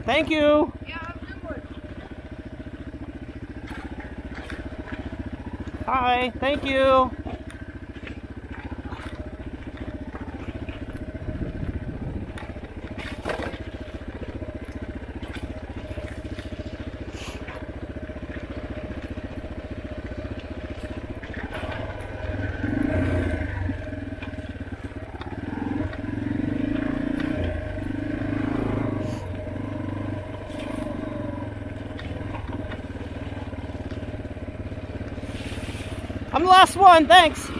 Thank you. Yeah, have a good one. Hi, thank you. I'm the last one, thanks.